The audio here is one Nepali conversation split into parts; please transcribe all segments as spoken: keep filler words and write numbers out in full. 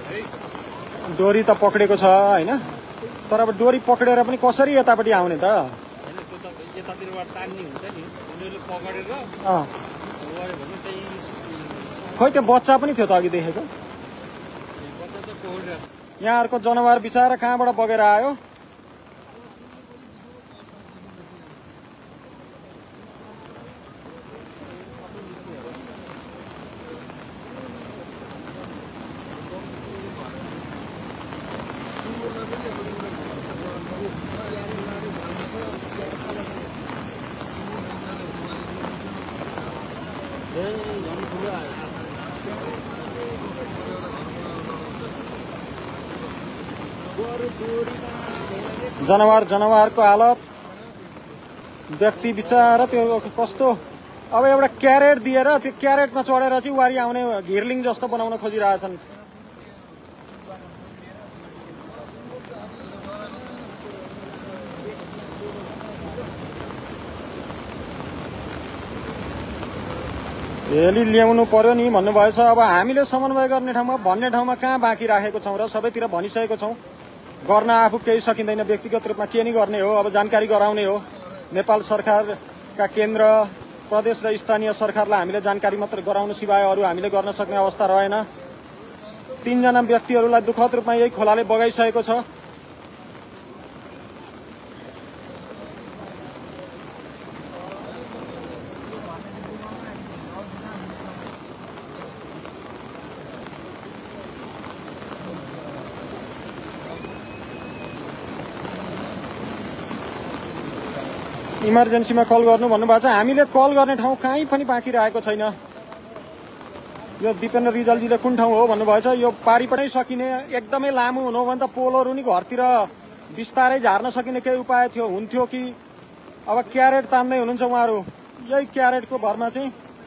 डोरी त पक्रेको छ हैन, तर अब डोरी पक्रेर पनि कसरी यतापट्टि आउने त? खोइ त्यो बच्चा पनि थियो त अघि देखेको। यहाँहरुको जनावर बिचारा कहाँबाट बगेर आयो? जनावर जनावरको हालत, व्यक्ति बिचारा त्यो कस्तो। अब एउटा क्यारेट दिएर त्यो क्यारेटमा चढेर चाहिँ वारी आउने घिर्लिङ जस्तो बनाउन खोजिरहेछन्। हेली ल्याउनु पर्यो नि भन्नुभएछ। अब हामीले समन्वय गर्ने ठाउँमा भन्ने ठाउँमा कहाँ बाँकी राखेको छौँ र? सबैतिर भनिसकेको छौँ। गर्न आफू केही सकिँदैन, व्यक्तिगत रूपमा के नि गर्ने हो। अब जानकारी गराउने हो। नेपाल सरकारका केन्द्र, प्रदेश र स्थानीय सरकारलाई हामीले जानकारी मात्र गराउनु सिवाय अरू हामीले गर्न सक्ने अवस्था रहेन। तीनजना व्यक्तिहरूलाई दुःखद रूपमा यही खोलाले बगाइसकेको छ। इमर्जेन्सीमा कल गर्नु भन्नुभएको छ। हामीले कल गर्ने ठाउँ कहीँ पनि बाँकी रहेको छैन। यो दिपेन्द्र रिजालजीले कुन ठाउँ हो भन्नुभएछ। यो पारिपटै सकिने, एकदमै लामो हुनु हो भने त पोलहरू नि घरतिर बिस्तारै झार्न सकिने केही उपाय थियो हुन्थ्यो कि। अब क्यारेट तान्दै हुनुहुन्छ उहाँहरू। यही क्यारेटको भरमा चाहिँ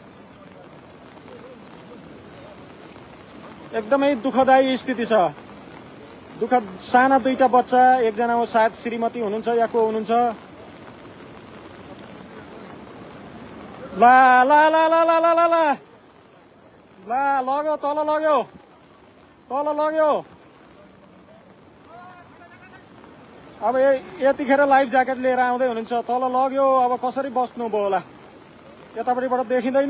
एकदमै दुःखदायी स्थिति छ। दुःखद। साना दुईटा बच्चा, एकजना हो सायद श्रीमती हुनुहुन्छ या को हुनुहुन्छ। ला ला ला ला ला ला ला ला ला लग्यो, तल लग्यो, तल लग्यो। अब यतिखेर लाइफ ज्याकेट लिएर आउँदै हुनुहुन्छ, तल लग्यो। अब कसरी बस्नु भयो होला? यतापट्टिबाट देखिँदैन।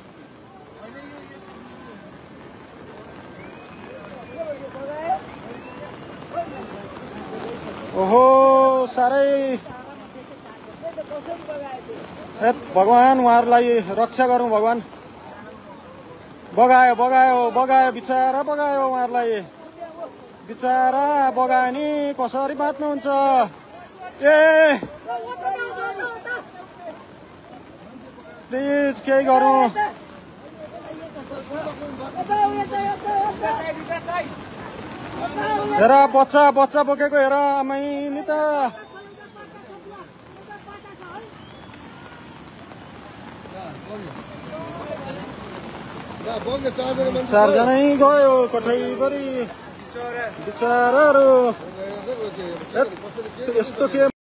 ओहो साह्रै। ए भगवान, उहाँहरूलाई रक्षा गरौँ भगवान। बगायो बगायो बगायो बिचारा, बगायो उहाँहरूलाई। बिचारा बगायो नि, कसरी बाँच्नुहुन्छ? ए प्लिज केही गरौँ। हेर बच्चा बच्चा बोकेको हेर आमै नि त। चारजनै गयो कठैभरि बिचराहरू। यस्तो के